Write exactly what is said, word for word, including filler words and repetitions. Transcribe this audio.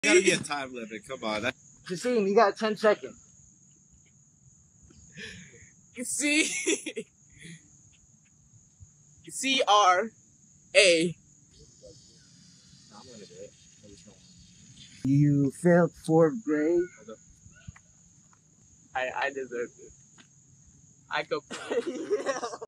Gotta be a time limit. Come on. Justine, you got ten seconds. C C R A. You failed fourth grade. I I deserve it. I could. Yeah.